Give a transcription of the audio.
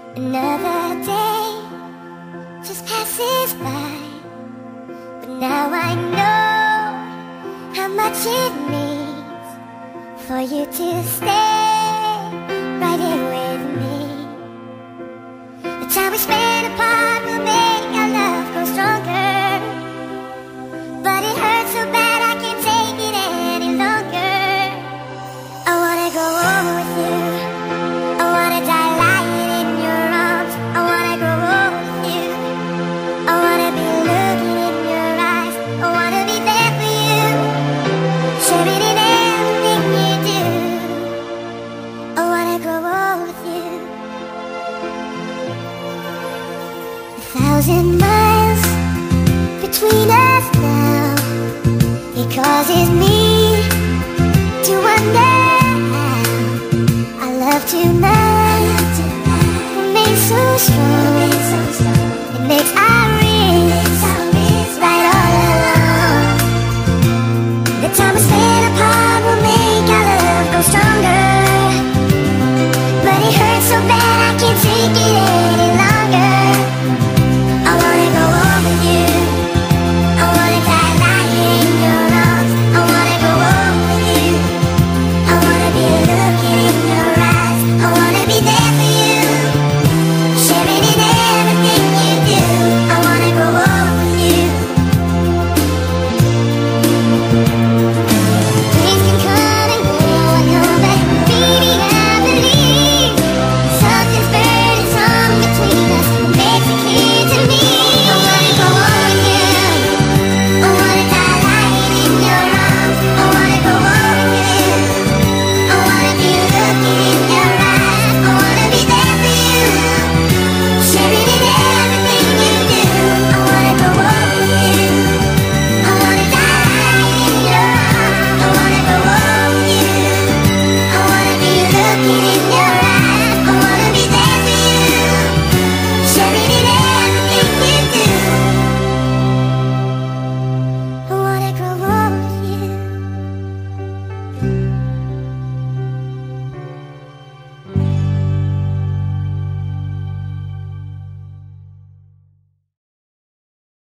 Another day just passes by, but now I know how much it means for you to stay right here with me. The time we spend apart will make our love grow stronger, but it hurts so bad I can't take it any longer. I wanna go home with you, I wanna die lying in your arms, I wanna grow old with you, I wanna be looking in your eyes, I wanna be there for you, sharing in everything you do. I wanna grow old with you. 1,000 miles between us now, it causes me to wonder how our love tonight remains so strong. It makes our wrists right all along. The time we spend apart will make our love grow stronger, but it hurts so bad I can't take it